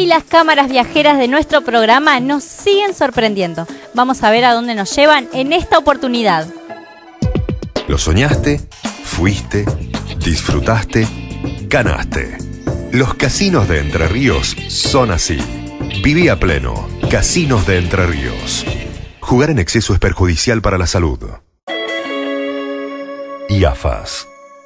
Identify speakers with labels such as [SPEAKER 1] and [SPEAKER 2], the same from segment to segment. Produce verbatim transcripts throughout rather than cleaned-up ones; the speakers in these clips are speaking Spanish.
[SPEAKER 1] Y las cámaras viajeras de nuestro programa nos siguen sorprendiendo. Vamos a ver a dónde nos llevan en esta oportunidad.
[SPEAKER 2] ¿Lo soñaste? ¿Fuiste? ¿Disfrutaste? ¿Ganaste? Los casinos de Entre Ríos son así. Viví a pleno. Casinos de Entre Ríos. Jugar en exceso es perjudicial para la salud. I A F A S.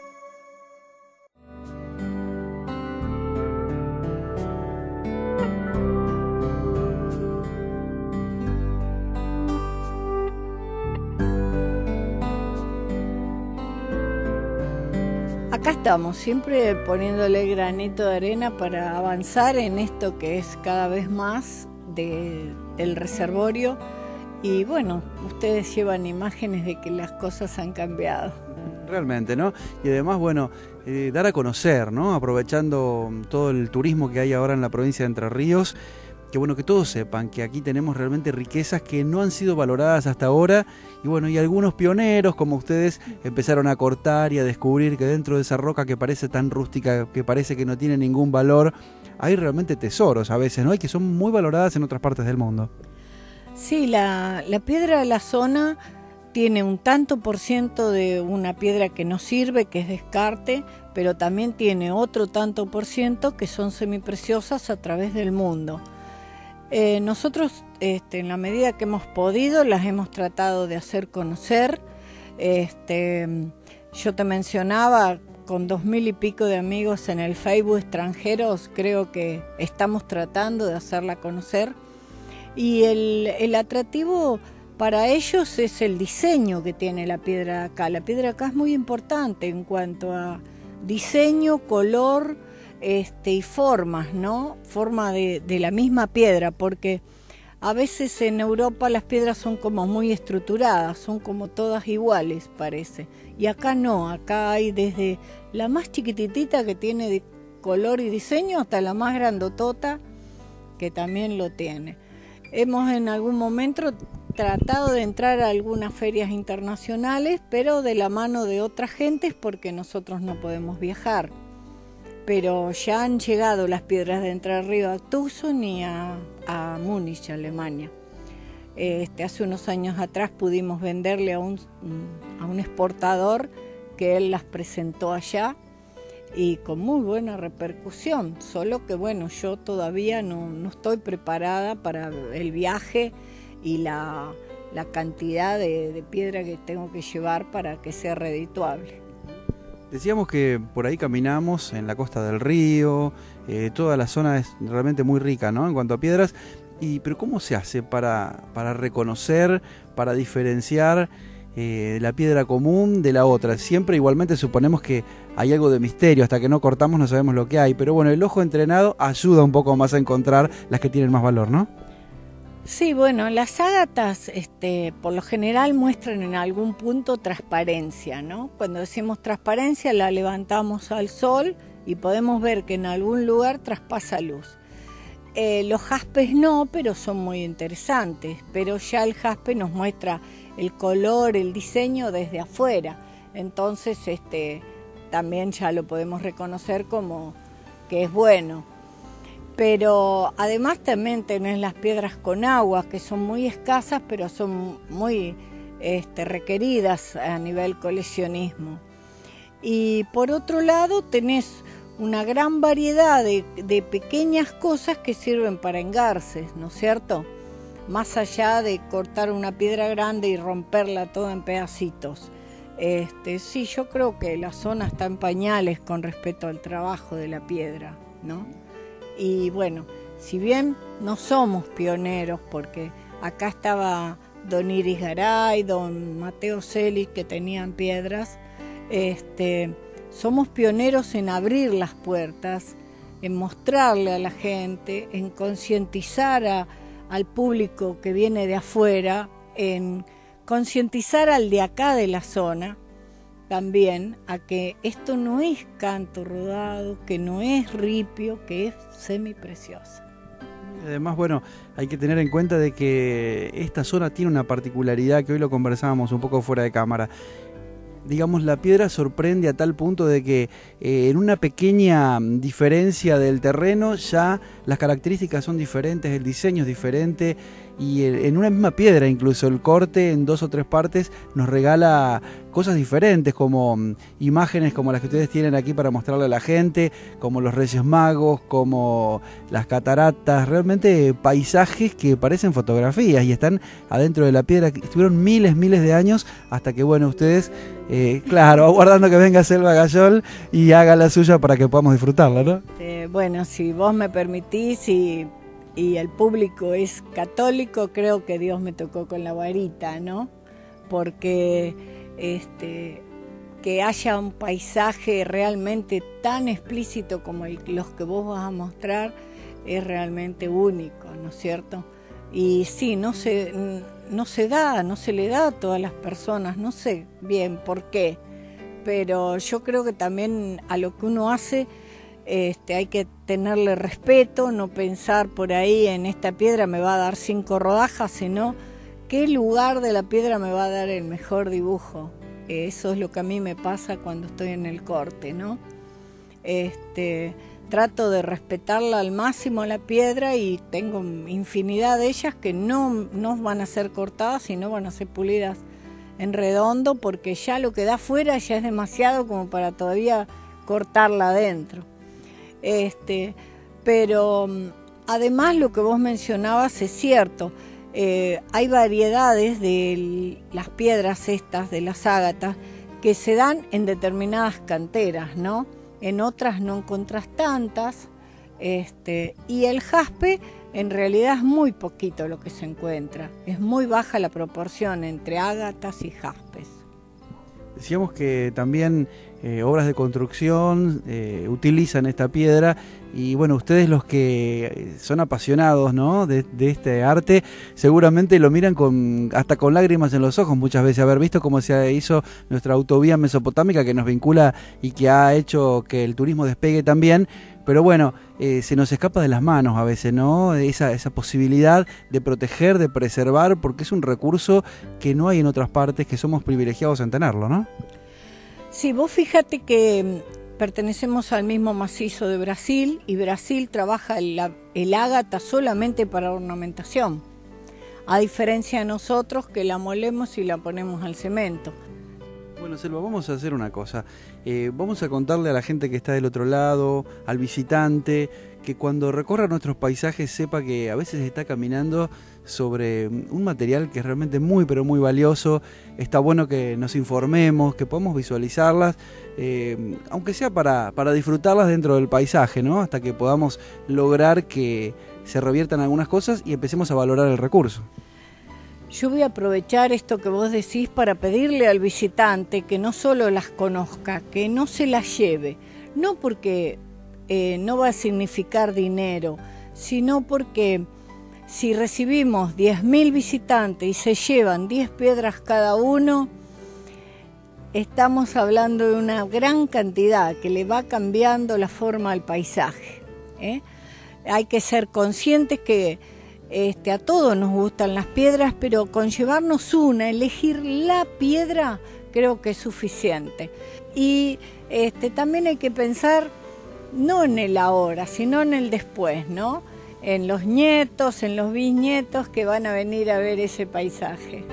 [SPEAKER 3] Acá estamos, siempre poniéndole granito de arena para avanzar en esto que es cada vez más de, del reservorio. Y bueno, ustedes llevan imágenes de que las cosas han cambiado.
[SPEAKER 4] Realmente, ¿no? Y además, bueno, eh, dar a conocer, ¿no? Aprovechando todo el turismo que hay ahora en la provincia de Entre Ríos, que bueno, que todos sepan que aquí tenemos realmente riquezas que no han sido valoradas hasta ahora, y bueno, y algunos pioneros como ustedes empezaron a cortar y a descubrir que dentro de esa roca que parece tan rústica, que parece que no tiene ningún valor, hay realmente tesoros a veces, ¿no? Y que son muy valoradas en otras partes del mundo.
[SPEAKER 3] Sí, la, la piedra de la zona tiene un tanto por ciento de una piedra que no sirve, que es descarte, pero también tiene otro tanto por ciento que son semipreciosas a través del mundo. Eh, nosotros, este, en la medida que hemos podido, las hemos tratado de hacer conocer. Este, yo te mencionaba, con dos mil y pico de amigos en el Facebook extranjeros, creo que estamos tratando de hacerla conocer. Y el, el atractivo para ellos es el diseño que tiene la piedra acá. La piedra acá es muy importante en cuanto a diseño, color, Este, y formas, ¿no? Forma de, de la misma piedra, porque a veces en Europa las piedras son como muy estructuradas, son como todas iguales, parece. Y acá no, acá hay desde la más chiquititita que tiene de color y diseño hasta la más grandotota que también lo tiene. Hemos en algún momento tratado de entrar a algunas ferias internacionales, pero de la mano de otras gentes porque nosotros no podemos viajar. Pero ya han llegado las piedras de Entre Ríos a Tucson y a, a Múnich, Alemania. Este, hace unos años atrás pudimos venderle a un, a un exportador que él las presentó allá y con muy buena repercusión, solo que bueno, yo todavía no, no estoy preparada para el viaje y la, la cantidad de, de piedra que tengo que llevar para que sea redituable.
[SPEAKER 4] Decíamos que por ahí caminamos en la costa del río, eh, toda la zona es realmente muy rica, ¿no? En cuanto a piedras, y, pero ¿cómo se hace para, para reconocer, para diferenciar eh, la piedra común de la otra? Siempre igualmente suponemos que hay algo de misterio, hasta que no cortamos no sabemos lo que hay, pero bueno, el ojo entrenado ayuda un poco más a encontrar las que tienen más valor, ¿no?
[SPEAKER 3] Sí, bueno, las ágatas este, por lo general muestran en algún punto transparencia, ¿no? Cuando decimos transparencia la levantamos al sol y podemos ver que en algún lugar traspasa luz. Eh, los jaspes no, pero son muy interesantes, pero ya el jaspe nos muestra el color, el diseño desde afuera, entonces este, también ya lo podemos reconocer como que es bueno. Pero además también tenés las piedras con agua, que son muy escasas, pero son muy este, requeridas a nivel coleccionismo. Y por otro lado tenés una gran variedad de, de pequeñas cosas que sirven para engarces, ¿no es cierto? Más allá de cortar una piedra grande y romperla toda en pedacitos. Este, sí, yo creo que la zona está en pañales con respecto al trabajo de la piedra, ¿no? Y bueno, si bien no somos pioneros, porque acá estaba don Iris Garay, don Mateo Celis, que tenían piedras, este, somos pioneros en abrir las puertas, en mostrarle a la gente, en concientizar a, al público que viene de afuera, en concientizar al de acá de la zona, también a que esto no es canto rodado, que no es ripio, que es semipreciosa.
[SPEAKER 4] Además, bueno, hay que tener en cuenta de que esta zona tiene una particularidad que hoy lo conversábamos un poco fuera de cámara. digamos, la piedra sorprende a tal punto de que eh, en una pequeña diferencia del terreno ya las características son diferentes, el diseño es diferente, y en una misma piedra incluso el corte en dos o tres partes nos regala cosas diferentes, como imágenes como las que ustedes tienen aquí para mostrarle a la gente, como los Reyes Magos, como las cataratas, realmente paisajes que parecen fotografías y están adentro de la piedra. Estuvieron miles, miles de años hasta que, bueno, ustedes, eh, claro, aguardando que venga Selva Gayol y haga la suya para que podamos disfrutarla, ¿no?
[SPEAKER 3] Eh, bueno, si vos me permitís y, y el público es católico, creo que Dios me tocó con la varita, ¿no? Porque este, que haya un paisaje realmente tan explícito como el, los que vos vas a mostrar es realmente único, ¿no es cierto? Y sí, no se, no se da, no se le da a todas las personas, no sé bien por qué, pero yo creo que también a lo que uno hace este, hay que tenerle respeto, no pensar por ahí en esta piedra me va a dar cinco rodajas, sino qué lugar de la piedra me va a dar el mejor dibujo. Eso es lo que a mí me pasa cuando estoy en el corte, ¿no? Este, trato de respetarla al máximo la piedra y tengo infinidad de ellas que no, no van a ser cortadas y no van a ser pulidas en redondo, porque ya lo que da afuera ya es demasiado como para todavía cortarla adentro. Este, pero además lo que vos mencionabas es cierto. Eh, hay variedades de las piedras estas, de las ágatas, que se dan en determinadas canteras, ¿no? En otras no encontrás tantas, este, y el jaspe en realidad es muy poquito lo que se encuentra, es muy baja la proporción entre ágatas y jaspes.
[SPEAKER 4] Decíamos que también eh, obras de construcción eh, utilizan esta piedra y bueno, ustedes los que son apasionados, ¿no?, de, de este arte, seguramente lo miran con hasta con lágrimas en los ojos muchas veces, haber visto cómo se hizo nuestra autovía mesopotámica que nos vincula y que ha hecho que el turismo despegue también. Pero bueno, eh, se nos escapa de las manos a veces, ¿no? Esa, esa posibilidad de proteger, de preservar, porque es un recurso que no hay en otras partes, que somos privilegiados en tenerlo, ¿no?
[SPEAKER 3] Sí, vos fíjate que pertenecemos al mismo macizo de Brasil y Brasil trabaja el, el ágata solamente para ornamentación, a diferencia de nosotros que la molemos y la ponemos al cemento.
[SPEAKER 4] Bueno, Selva, vamos a hacer una cosa. Eh, vamos a contarle a la gente que está del otro lado, al visitante, que cuando recorra nuestros paisajes sepa que a veces está caminando sobre un material que es realmente muy, pero muy valioso. Está bueno que nos informemos, que podamos visualizarlas, eh, aunque sea para, para disfrutarlas dentro del paisaje, ¿no? Hasta que podamos lograr que se reviertan algunas cosas y empecemos a valorar el recurso.
[SPEAKER 3] Yo voy a aprovechar esto que vos decís para pedirle al visitante que no solo las conozca, que no se las lleve, no porque eh, no va a significar dinero, sino porque si recibimos diez mil visitantes y se llevan diez piedras cada uno, estamos hablando de una gran cantidad que le va cambiando la forma al paisaje, ¿eh? Hay que ser conscientes que Este, a todos nos gustan las piedras, pero con llevarnos una, elegir la piedra, creo que es suficiente. Y este, también hay que pensar no en el ahora, sino en el después, ¿no? En los nietos, en los bisnietos que van a venir a ver ese paisaje.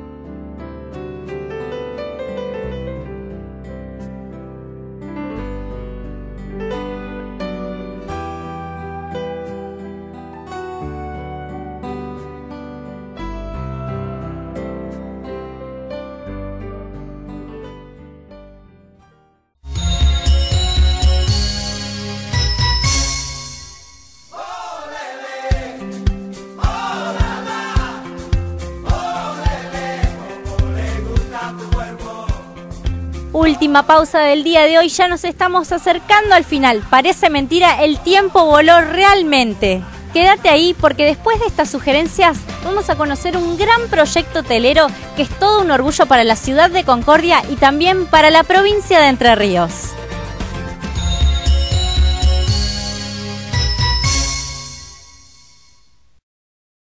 [SPEAKER 1] Última pausa del día de hoy, ya nos estamos acercando al final. Parece mentira, el tiempo voló realmente. Quédate ahí porque después de estas sugerencias vamos a conocer un gran proyecto hotelero que es todo un orgullo para la ciudad de Concordia y también para la provincia de Entre Ríos.